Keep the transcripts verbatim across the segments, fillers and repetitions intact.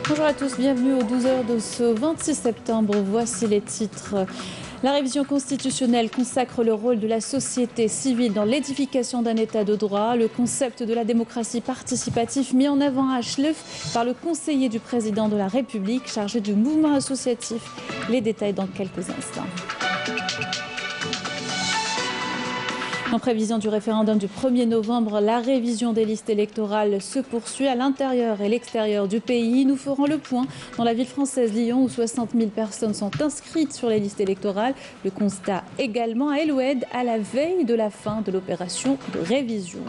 Bonjour à tous, bienvenue aux douze heures de ce vingt-six septembre. Voici les titres. La révision constitutionnelle consacre le rôle de la société civile dans l'édification d'un état de droit. Le concept de la démocratie participative mis en avant à Schleuf par le conseiller du président de la République chargé du mouvement associatif. Les détails dans quelques instants. En prévision du référendum du premier novembre, la révision des listes électorales se poursuit à l'intérieur et l'extérieur du pays. Nous ferons le point dans la ville française Lyon où soixante mille personnes sont inscrites sur les listes électorales. Le constat également à El Oued à la veille de la fin de l'opération de révision.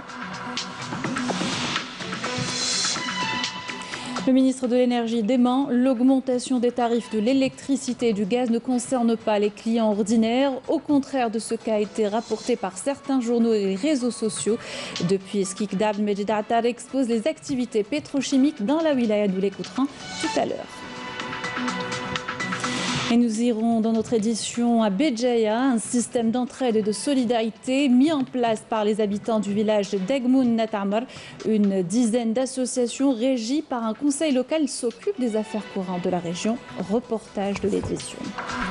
Le ministre de l'Énergie dément l'augmentation des tarifs de l'électricité et du gaz ne concerne pas les clients ordinaires. Au contraire de ce qui a été rapporté par certains journaux et les réseaux sociaux. Depuis Skikdab, Medjid Attar expose les activités pétrochimiques dans la wilaya. Nous l'écouterons tout à l'heure. Et nous irons dans notre édition à Béjaïa, un système d'entraide et de solidarité mis en place par les habitants du village de Degmoun Natamar. Une dizaine d'associations régies par un conseil local s'occupent des affaires courantes de la région. Reportage de l'édition.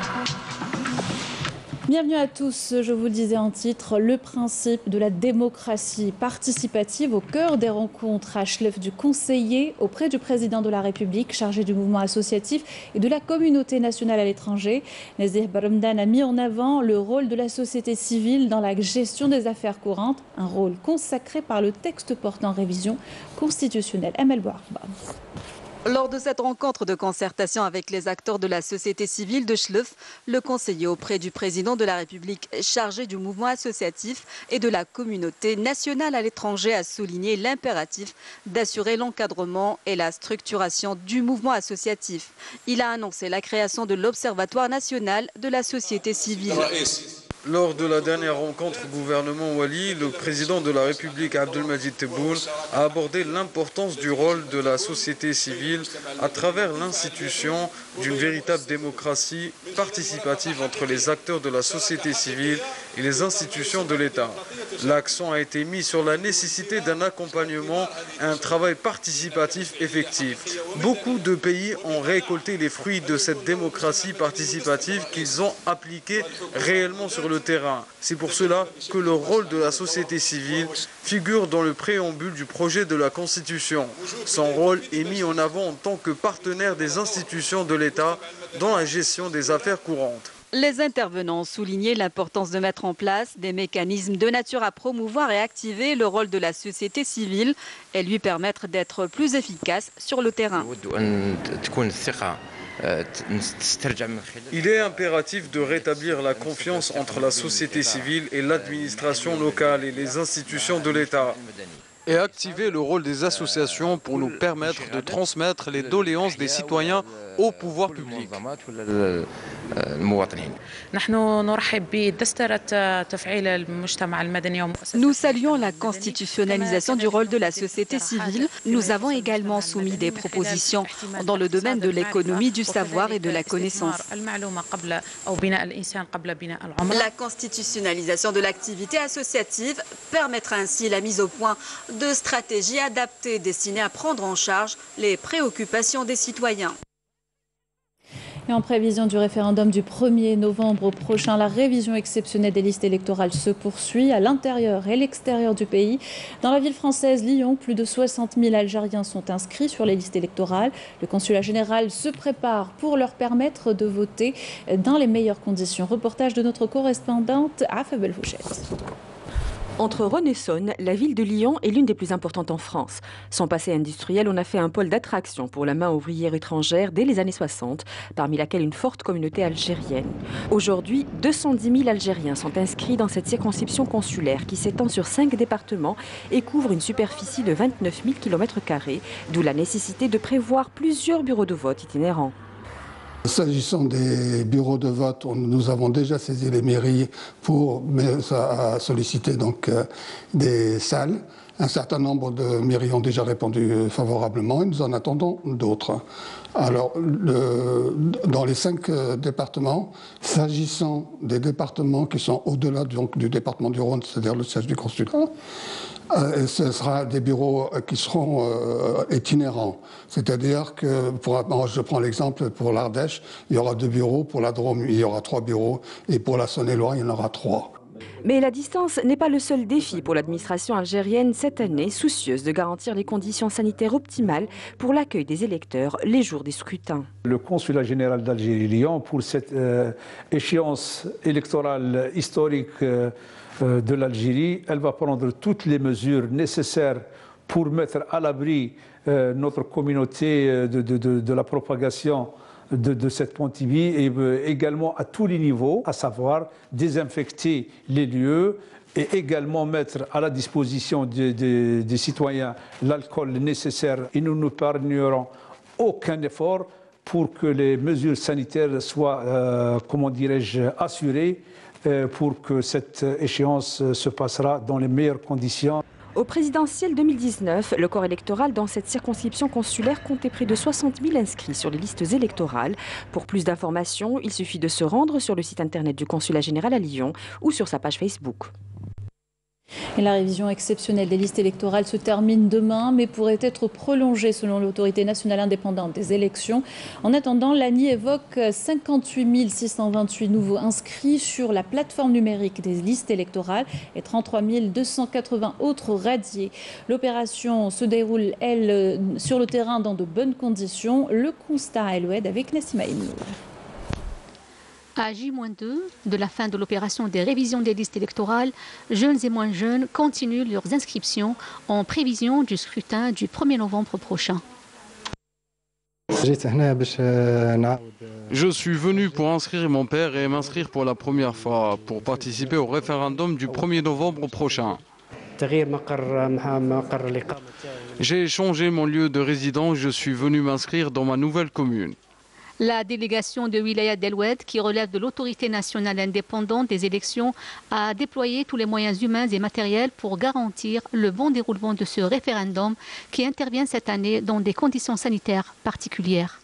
Bienvenue à tous, je vous le disais en titre, le principe de la démocratie participative au cœur des rencontres à Schleuf du conseiller auprès du président de la République chargé du mouvement associatif et de la communauté nationale à l'étranger. Nazir Barmdan a mis en avant le rôle de la société civile dans la gestion des affaires courantes, un rôle consacré par le texte portant révision constitutionnelle. Amel Bouarba. Lors de cette rencontre de concertation avec les acteurs de la société civile de Schleuf, le conseiller auprès du président de la République chargé du mouvement associatif et de la communauté nationale à l'étranger a souligné l'impératif d'assurer l'encadrement et la structuration du mouvement associatif. Il a annoncé la création de l'Observatoire national de la société civile. Lors de la dernière rencontre gouvernement Wali, le président de la République Abdelmadjid Tebboune a abordé l'importance du rôle de la société civile à travers l'institution d'une véritable démocratie participative entre les acteurs de la société civile et les institutions de l'État. L'accent a été mis sur la nécessité d'un accompagnement et un travail participatif effectif. Beaucoup de pays ont récolté les fruits de cette démocratie participative qu'ils ont appliquée réellement sur le terrain. C'est pour cela que le rôle de la société civile figure dans le préambule du projet de la Constitution. Son rôle est mis en avant en tant que partenaire des institutions de l'État dans la gestion des affaires courantes. Les intervenants ont souligné l'importance de mettre en place des mécanismes de nature à promouvoir et activer le rôle de la société civile et lui permettre d'être plus efficace sur le terrain. Il est impératif de rétablir la confiance entre la société civile et l'administration locale et les institutions de l'État. Et activer le rôle des associations pour nous permettre de transmettre les doléances des citoyens au pouvoir public. Nous saluons la constitutionnalisation du rôle de la société civile. Nous avons également soumis des propositions dans le domaine de l'économie, du savoir et de la connaissance. La constitutionnalisation de l'activité associative permettra ainsi la mise au point de stratégies adaptées destinées à prendre en charge les préoccupations des citoyens. Et en prévision du référendum du premier novembre prochain, la révision exceptionnelle des listes électorales se poursuit à l'intérieur et l'extérieur du pays. Dans la ville française Lyon, plus de soixante mille Algériens sont inscrits sur les listes électorales. Le consulat général se prépare pour leur permettre de voter dans les meilleures conditions. Reportage de notre correspondante Afa Belfouchette. Entre Rhône et Saône, la ville de Lyon est l'une des plus importantes en France. Son passé industriel en a fait un pôle d'attraction pour la main ouvrière étrangère dès les années soixante, parmi laquelle une forte communauté algérienne. Aujourd'hui, deux cent dix mille Algériens sont inscrits dans cette circonscription consulaire qui s'étend sur cinq départements et couvre une superficie de vingt-neuf mille kilomètres carrés, d'où la nécessité de prévoir plusieurs bureaux de vote itinérants. S'agissant des bureaux de vote, nous avons déjà saisi les mairies pour solliciter donc des salles Un certain nombre de mairies ont déjà répondu favorablement et nous en attendons d'autres. Alors, le, dans les cinq euh, départements, s'agissant des départements qui sont au-delà donc, du département du Rhône, c'est-à-dire le siège du consulat, euh, ce sera des bureaux qui seront euh, itinérants. C'est-à-dire que, pour, je prends l'exemple pour l'Ardèche, il y aura deux bureaux, pour la Drôme, il y aura trois bureaux, et pour la Saône-et-Loire, il y en aura trois. Mais la distance n'est pas le seul défi pour l'administration algérienne cette année, soucieuse de garantir les conditions sanitaires optimales pour l'accueil des électeurs les jours des scrutins. Le consulat général d'Algérie-Lyon, pour cette euh, échéance électorale historique euh, de l'Algérie, elle va prendre toutes les mesures nécessaires pour mettre à l'abri euh, notre communauté de, de, de, de la propagation De, de cette pandémie et euh, également à tous les niveaux, à savoir désinfecter les lieux et également mettre à la disposition des, des, des citoyens l'alcool nécessaire. Et nous n'épargnerons aucun effort pour que les mesures sanitaires soient, euh, comment dirais-je, assurées euh, pour que cette échéance se passera dans les meilleures conditions. Au présidentiel deux mille dix-neuf, le corps électoral dans cette circonscription consulaire comptait près de soixante mille inscrits sur les listes électorales. Pour plus d'informations, il suffit de se rendre sur le site internet du consulat général à Lyon ou sur sa page Facebook. Et la révision exceptionnelle des listes électorales se termine demain, mais pourrait être prolongée selon l'autorité nationale indépendante des élections. En attendant, l'A N I évoque cinquante-huit mille six cent vingt-huit nouveaux inscrits sur la plateforme numérique des listes électorales et trente-trois mille deux cent quatre-vingts autres radiés. L'opération se déroule, elle, sur le terrain dans de bonnes conditions. Le constat à El Oued avec Nassima Inour. À J moins deux de la fin de l'opération des révisions des listes électorales, jeunes et moins jeunes continuent leurs inscriptions en prévision du scrutin du premier novembre prochain. Je suis venu pour inscrire mon père et m'inscrire pour la première fois pour participer au référendum du premier novembre prochain. J'ai changé mon lieu de résidence, je suis venu m'inscrire dans ma nouvelle commune. La délégation de Wilaya d'El Oued, qui relève de l'autorité nationale indépendante des élections, a déployé tous les moyens humains et matériels pour garantir le bon déroulement de ce référendum qui intervient cette année dans des conditions sanitaires particulières.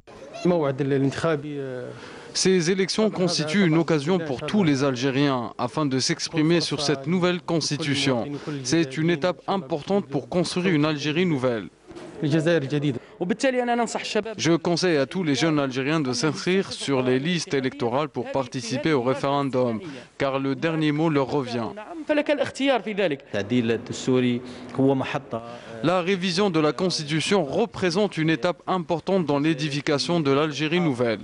Ces élections constituent une occasion pour tous les Algériens afin de s'exprimer sur cette nouvelle constitution. C'est une étape importante pour construire une Algérie nouvelle. Je conseille à tous les jeunes Algériens de s'inscrire sur les listes électorales pour participer au référendum, car le dernier mot leur revient. La révision de la Constitution représente une étape importante dans l'édification de l'Algérie nouvelle.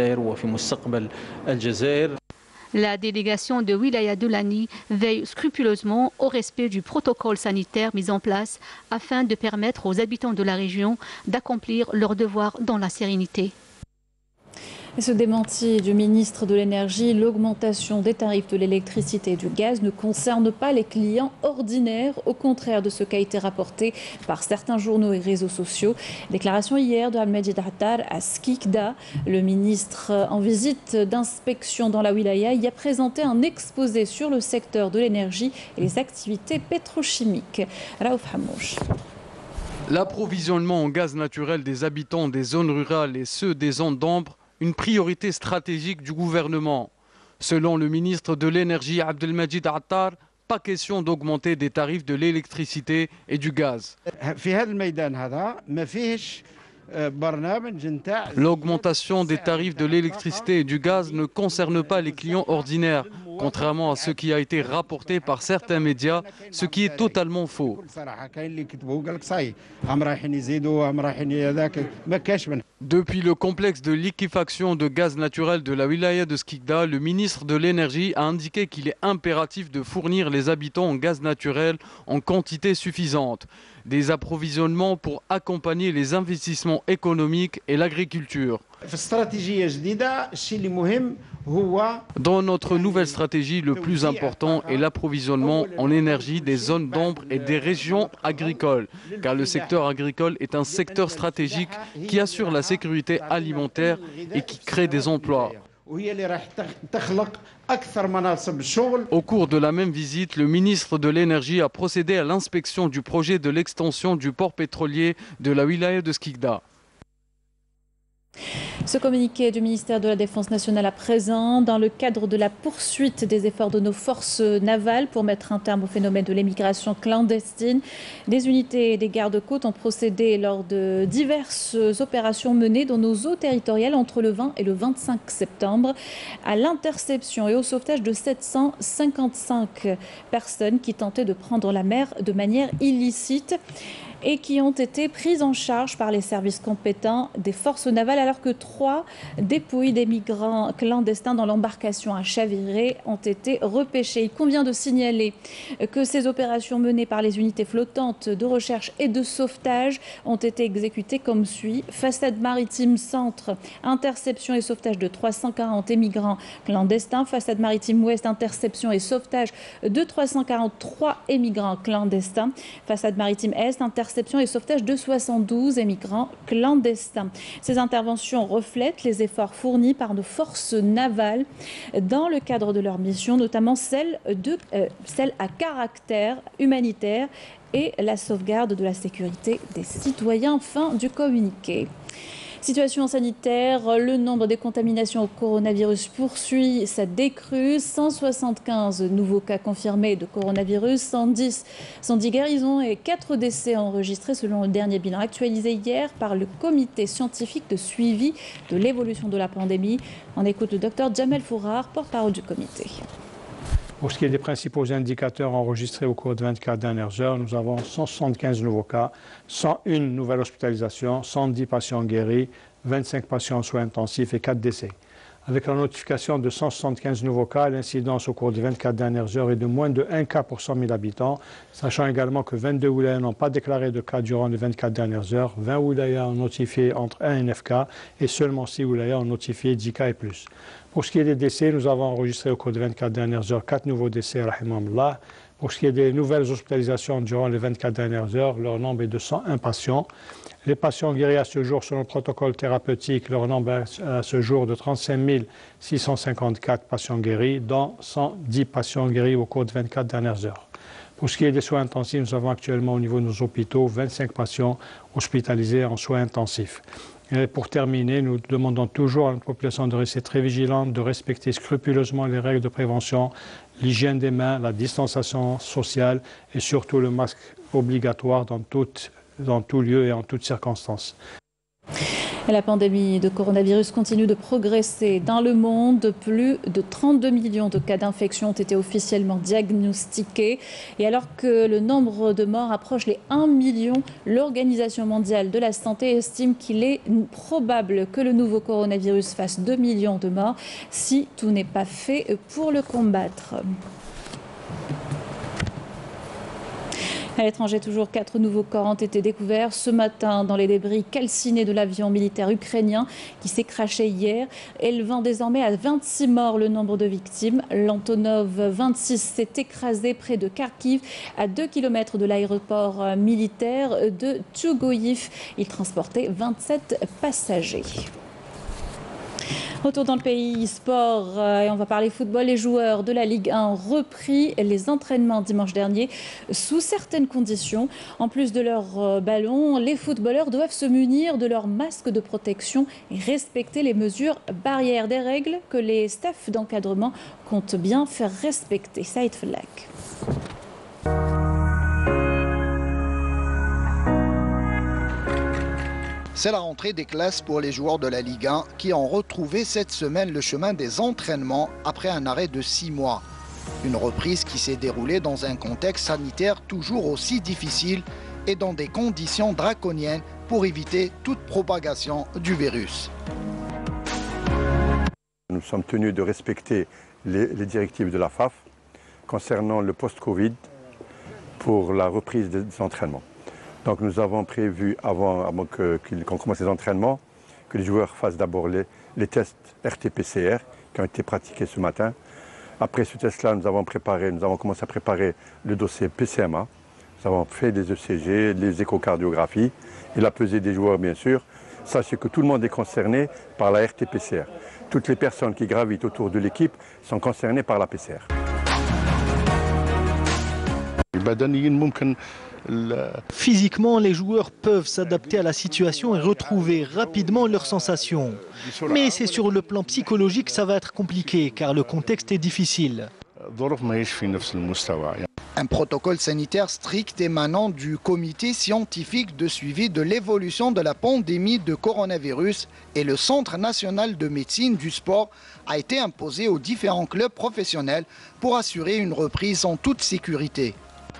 La délégation de Wilaya de l'A N I veille scrupuleusement au respect du protocole sanitaire mis en place afin de permettre aux habitants de la région d'accomplir leurs devoirs dans la sérénité. Et ce démenti du ministre de l'Énergie, l'augmentation des tarifs de l'électricité et du gaz ne concerne pas les clients ordinaires, au contraire de ce qui a été rapporté par certains journaux et réseaux sociaux. Déclaration hier de Al-Majid Attar à Skikda. Le ministre en visite d'inspection dans la wilaya y a présenté un exposé sur le secteur de l'énergie et les activités pétrochimiques. Raouf Hamouch. L'approvisionnement en gaz naturel des habitants des zones rurales et ceux des zones d'ombre, une priorité stratégique du gouvernement. Selon le ministre de l'Énergie Abdelmajid Attar, pas question d'augmenter des tarifs de l'électricité et du gaz. L'augmentation des tarifs de l'électricité et du gaz ne concerne pas les clients ordinaires, contrairement à ce qui a été rapporté par certains médias, ce qui est totalement faux. Depuis le complexe de liquéfaction de gaz naturel de la wilaya de Skikda, le ministre de l'Énergie a indiqué qu'il est impératif de fournir les habitants en gaz naturel en quantité suffisante. Des approvisionnements pour accompagner les investissements économiques et l'agriculture. Dans notre nouvelle stratégie, le plus important est l'approvisionnement en énergie des zones d'ombre et des régions agricoles, car le secteur agricole est un secteur stratégique qui assure la sécurité alimentaire et qui crée des emplois. Au cours de la même visite, le ministre de l'Énergie a procédé à l'inspection du projet de l'extension du port pétrolier de la wilaya de Skikda. Ce communiqué du ministère de la Défense nationale à présent, dans le cadre de la poursuite des efforts de nos forces navales pour mettre un terme au phénomène de l'émigration clandestine, des unités des gardes-côtes ont procédé lors de diverses opérations menées dans nos eaux territoriales entre le vingt et le vingt-cinq septembre à l'interception et au sauvetage de sept cent cinquante-cinq personnes qui tentaient de prendre la mer de manière illicite et qui ont été prises en charge par les services compétents des forces navales, alors que trois dépouilles des migrants clandestins dans l'embarcation à chavirer ont été repêchées. Il convient de signaler que ces opérations menées par les unités flottantes de recherche et de sauvetage ont été exécutées comme suit. Façade maritime centre, interception et sauvetage de trois cent quarante émigrants clandestins. Façade maritime ouest, interception et sauvetage de trois cent quarante-trois émigrants clandestins. Façade maritime est, interception et sauvetage de soixante-douze émigrants clandestins. Ces interventions reflètent les efforts fournis par nos forces navales dans le cadre de leur mission, notamment celle, de, euh, celle à caractère humanitaire et la sauvegarde de la sécurité des citoyens. Fin du communiqué. Situation sanitaire, le nombre des contaminations au coronavirus poursuit sa décrue. cent soixante-quinze nouveaux cas confirmés de coronavirus, cent dix, cent dix guérisons et quatre décès enregistrés selon le dernier bilan actualisé hier par le comité scientifique de suivi de l'évolution de la pandémie. On écoute le docteur Jamel Fourar, porte-parole du comité. Pour ce qui est des principaux indicateurs enregistrés au cours des vingt-quatre dernières heures, nous avons cent soixante-quinze nouveaux cas, cent une nouvelles hospitalisations, cent dix patients guéris, vingt-cinq patients en soins intensifs et quatre décès. Avec la notification de cent soixante-quinze nouveaux cas, l'incidence au cours des vingt-quatre dernières heures est de moins de un cas pour cent mille habitants, sachant également que vingt-deux wilayas n'ont pas déclaré de cas durant les vingt-quatre dernières heures, vingt wilayas ont notifié entre un et neuf cas et seulement six wilayas ont notifié dix cas et plus. Pour ce qui est des décès, nous avons enregistré au cours des vingt-quatre dernières heures quatre nouveaux décès, rahimahullah. Pour ce qui est des nouvelles hospitalisations durant les vingt-quatre dernières heures, leur nombre est de cent un patients. Les patients guéris à ce jour selon le protocole thérapeutique, leur nombre est à ce jour de trente-cinq mille six cent cinquante-quatre patients guéris, dont cent dix patients guéris au cours des vingt-quatre dernières heures. Pour ce qui est des soins intensifs, nous avons actuellement au niveau de nos hôpitaux vingt-cinq patients hospitalisés en soins intensifs. Et pour terminer, nous demandons toujours à notre population de rester très vigilante, de respecter scrupuleusement les règles de prévention, l'hygiène des mains, la distanciation sociale et surtout le masque obligatoire dans, toute, dans tout lieu et en toutes circonstances. La pandémie de coronavirus continue de progresser dans le monde. Plus de trente-deux millions de cas d'infection ont été officiellement diagnostiqués. Et alors que le nombre de morts approche les un million, l'Organisation mondiale de la santé estime qu'il est probable que le nouveau coronavirus fasse deux millions de morts si tout n'est pas fait pour le combattre. À l'étranger, toujours quatre nouveaux corps ont été découverts ce matin dans les débris calcinés de l'avion militaire ukrainien qui s'est crashé hier, élevant désormais à vingt-six morts le nombre de victimes. L'Antonov vingt-six s'est écrasé près de Kharkiv, à deux kilomètres de l'aéroport militaire de Tchugoïv. Il transportait vingt-sept passagers. Retour dans le pays sport, et on va parler football. Les joueurs de la Ligue un ont repris les entraînements dimanche dernier sous certaines conditions. En plus de leur ballon, les footballeurs doivent se munir de leur masque de protection et respecter les mesures barrières, des règles que les staffs d'encadrement comptent bien faire respecter. Saïd Fellak. C'est la rentrée des classes pour les joueurs de la Ligue un qui ont retrouvé cette semaine le chemin des entraînements après un arrêt de six mois. Une reprise qui s'est déroulée dans un contexte sanitaire toujours aussi difficile et dans des conditions draconiennes pour éviter toute propagation du virus. Nous sommes tenus de respecter les, les directives de la F A F concernant le post-Covid pour la reprise des entraînements. Donc nous avons prévu, avant, avant que, qu'on commence les entraînements, que les joueurs fassent d'abord les, les tests R T P C R qui ont été pratiqués ce matin. Après ce test-là, nous avons préparé, nous avons commencé à préparer le dossier P C M A. Nous avons fait les E C G, les échocardiographies et la pesée des joueurs, bien sûr. Sachez que tout le monde est concerné par la R T P C R. toutes les personnes qui gravitent autour de l'équipe sont concernées par la P C R. Physiquement, les joueurs peuvent s'adapter à la situation et retrouver rapidement leurs sensations. Mais c'est sur le plan psychologique que ça va être compliqué, car le contexte est difficile. Un protocole sanitaire strict émanant du comité scientifique de suivi de l'évolution de la pandémie de coronavirus et le Centre national de médecine du sport a été imposé aux différents clubs professionnels pour assurer une reprise en toute sécurité.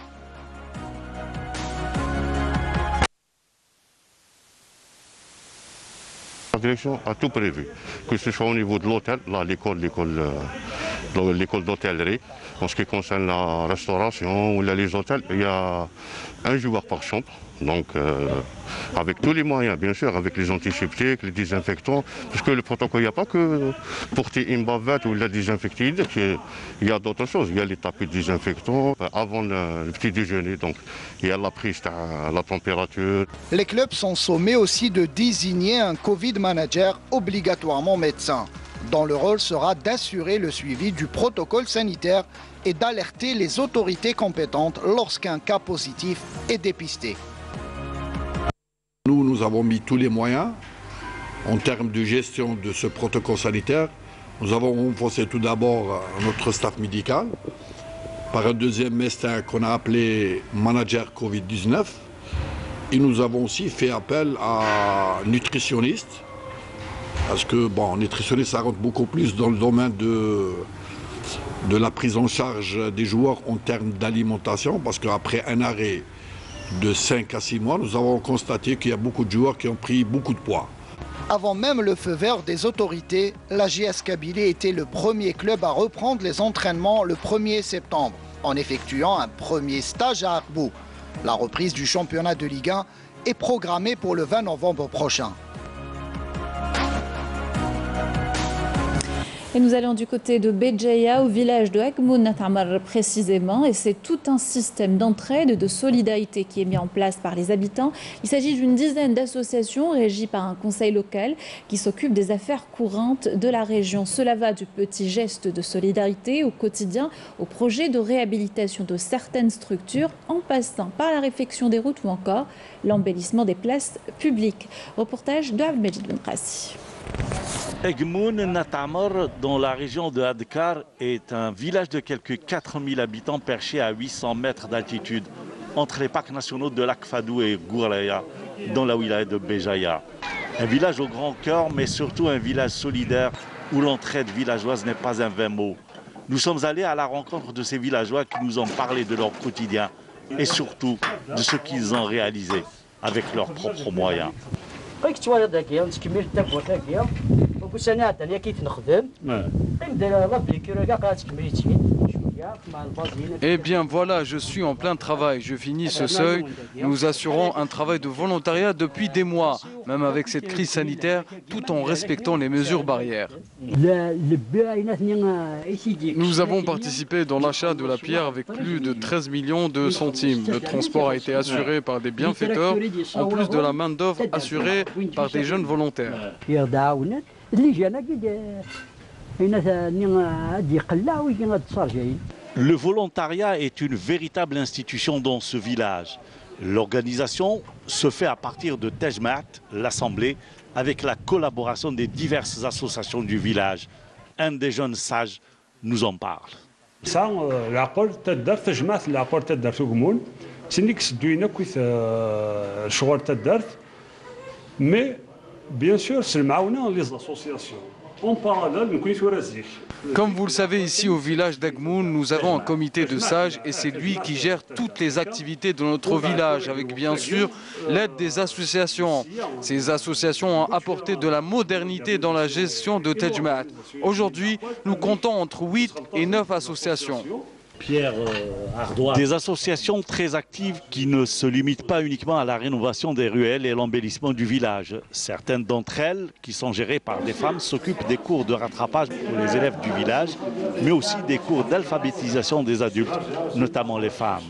La direction a tout prévu, que ce soit au niveau de l'hôtel, là l'école, l'école, euh, l'école d'hôtellerie. En ce qui concerne la restauration ou là, les hôtels, il y a un joueur par chambre. Donc euh, avec tous les moyens, bien sûr, avec les antiseptiques, les désinfectants, parce que le protocole, il n'y a pas que porter une bavette ou la désinfecter, il y a d'autres choses. Il y a les tapis désinfectants avant le, le petit déjeuner, donc il y a la prise à la température. Les clubs sont sommés aussi de désigner un Covid manager obligatoirement médecin, dont le rôle sera d'assurer le suivi du protocole sanitaire et d'alerter les autorités compétentes lorsqu'un cas positif est dépisté. Nous, nous avons mis tous les moyens en termes de gestion de ce protocole sanitaire. Nous avons renforcé tout d'abord notre staff médical par un deuxième médecin qu'on a appelé manager Covid dix-neuf. Et nous avons aussi fait appel à un nutritionniste, parce que, bon, nutritionniste, ça rentre beaucoup plus dans le domaine de, de la prise en charge des joueurs en termes d'alimentation, parce qu'après un arrêt de cinq à six mois, nous avons constaté qu'il y a beaucoup de joueurs qui ont pris beaucoup de poids. Avant même le feu vert des autorités, l'A G S Kabylie était le premier club à reprendre les entraînements le premier septembre, en effectuant un premier stage à Arbou. La reprise du championnat de Ligue un est programmée pour le vingt novembre prochain. Et nous allons du côté de Béjaïa, au village de Agmoun Natamar précisément, et c'est tout un système d'entraide et de solidarité qui est mis en place par les habitants. Il s'agit d'une dizaine d'associations régies par un conseil local qui s'occupe des affaires courantes de la région. Cela va du petit geste de solidarité au quotidien au projet de réhabilitation de certaines structures, en passant par la réfection des routes ou encore l'embellissement des places publiques. Reportage de Abdelmajid Benkrassi. Agmoun Natamar, dans la région de Adkar, est un village de quelques quatre mille habitants perché à huit cents mètres d'altitude, entre les parcs nationaux de Lac Fadou et Gouraya, dans la wilaya de Béjaïa. Un village au grand cœur, mais surtout un village solidaire où l'entraide villageoise n'est pas un vain mot. Nous sommes allés à la rencontre de ces villageois qui nous ont parlé de leur quotidien et surtout de ce qu'ils ont réalisé avec leurs propres moyens. Eh bien voilà, je suis en plein travail, je finis ce seuil. Nous assurons un travail de volontariat depuis des mois, même avec cette crise sanitaire, tout en respectant les mesures barrières. Nous avons participé dans l'achat de la pierre avec plus de treize millions de centimes. Le transport a été assuré par des bienfaiteurs, en plus de la main-d'œuvre assurée par des jeunes volontaires. Le volontariat est une véritable institution dans ce village. L'organisation se fait à partir de Tejmat, l'assemblée, avec la collaboration des diverses associations du village. Un des jeunes sages nous en parle. Mais bien sûr, c'est le les associations. En parallèle, nous connaissons. Comme vous le savez, ici au village d'Agmoun, nous avons un comité de sages et c'est lui qui gère toutes les activités de notre village, avec bien sûr l'aide des associations. Ces associations ont apporté de la modernité dans la gestion de Tejmat. Aujourd'hui, nous comptons entre huit et neuf associations. Des associations très actives qui ne se limitent pas uniquement à la rénovation des ruelles et l'embellissement du village. Certaines d'entre elles, qui sont gérées par des femmes, s'occupent des cours de rattrapage pour les élèves du village, mais aussi des cours d'alphabétisation des adultes, notamment les femmes.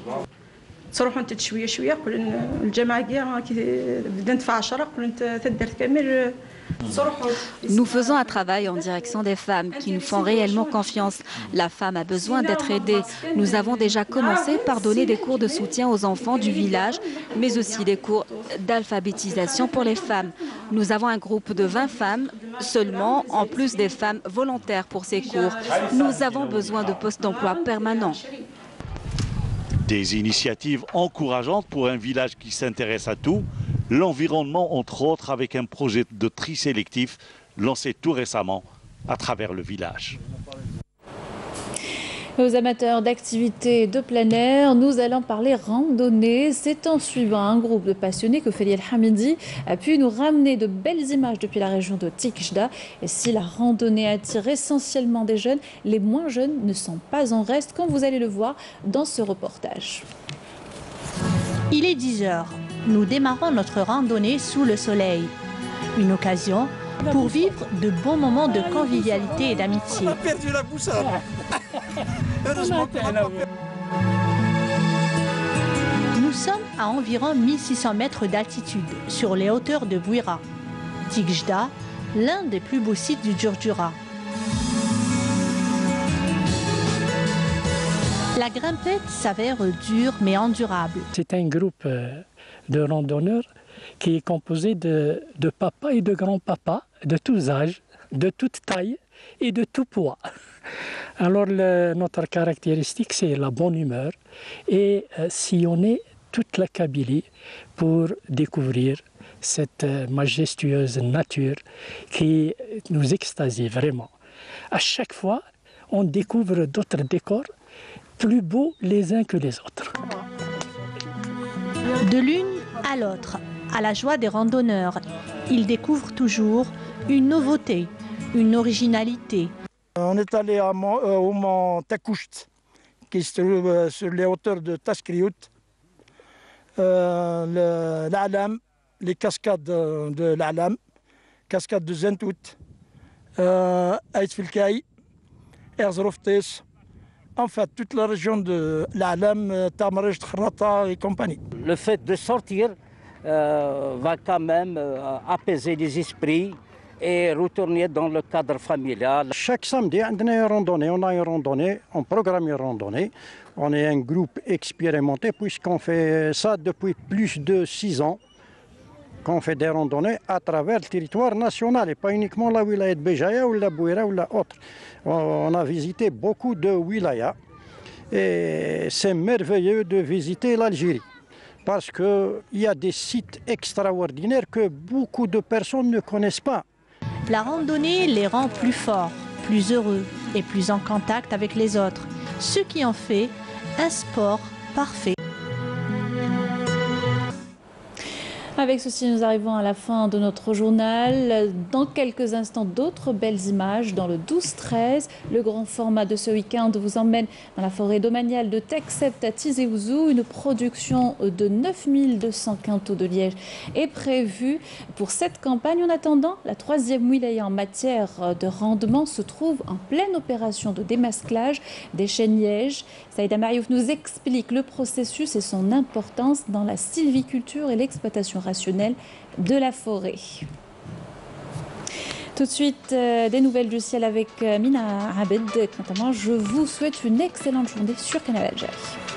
Nous faisons un travail en direction des femmes qui nous font réellement confiance. La femme a besoin d'être aidée. Nous avons déjà commencé par donner des cours de soutien aux enfants du village, mais aussi des cours d'alphabétisation pour les femmes. Nous avons un groupe de vingt femmes seulement, en plus des femmes volontaires pour ces cours. Nous avons besoin de postes d'emploi permanents. Des initiatives encourageantes pour un village qui s'intéresse à tout. L'environnement, entre autres, avec un projet de tri sélectif lancé tout récemment à travers le village. Aux amateurs d'activités de plein air, nous allons parler randonnée. C'est en suivant un groupe de passionnés que Feli El Hamidi a pu nous ramener de belles images depuis la région de Tikjda. Et si la randonnée attire essentiellement des jeunes, les moins jeunes ne sont pas en reste, comme vous allez le voir dans ce reportage. Il est dix heures. Nous démarrons notre randonnée sous le soleil. Une occasion pour vivre de bons moments de convivialité et d'amitié. On a perdu la boussole. Nous sommes à environ mille six cents mètres d'altitude, sur les hauteurs de Bouira. Tikjda, l'un des plus beaux sites du Djurdjura. La grimpette s'avère dure mais endurable. C'est un groupe de randonneurs qui est composé de, de papas et de grands-papas, de tous âges, de toute taille et de tout poids. Alors le, notre caractéristique, c'est la bonne humeur et euh, sillonner toute la Kabylie pour découvrir cette euh, majestueuse nature qui nous extasie vraiment. À chaque fois, on découvre d'autres décors plus beaux les uns que les autres. De l'une à l'autre, à la joie des randonneurs, ils découvrent toujours une nouveauté, une originalité. On est allé à, euh, au mont Takoucht, qui se trouve euh, sur les hauteurs de Taskriout. Euh, l'Alam, les cascades de, de l'Alam, cascades de Zentout, euh, Aït Filkaï, Erzroftes, en fait toute la région de l'Alam, Tamarej, Khrata et compagnie. Le fait de sortir euh, va quand même euh, apaiser les esprits et retourner dans le cadre familial. Chaque samedi, on a une randonnée, on a une randonnée, on programme une randonnée. On est un groupe expérimenté puisqu'on fait ça depuis plus de six ans, qu'on fait des randonnées à travers le territoire national et pas uniquement la wilaya de Béjaïa ou la Bouira ou la autre. On a visité beaucoup de wilayas et c'est merveilleux de visiter l'Algérie parce qu'il y a des sites extraordinaires que beaucoup de personnes ne connaissent pas. La randonnée les rend plus forts, plus heureux et plus en contact avec les autres, ce qui en fait un sport parfait. Avec ceci, nous arrivons à la fin de notre journal. Dans quelques instants, d'autres belles images dans le douze treize. Le grand format de ce week-end vous emmène dans la forêt domaniale de Teksept à Tizi Ouzou. Une production de neuf mille deux cents quintaux de liège est prévue pour cette campagne. En attendant, la troisième wilaya en matière de rendement se trouve en pleine opération de démasclage des chênes lièges. Saïda Mariouf nous explique le processus et son importance dans la sylviculture et l'exploitation rationnelle de la forêt. Tout de suite, euh, des nouvelles du ciel avec euh, Mina Abed. Quant à moi, je vous souhaite une excellente journée sur Canal Algérie.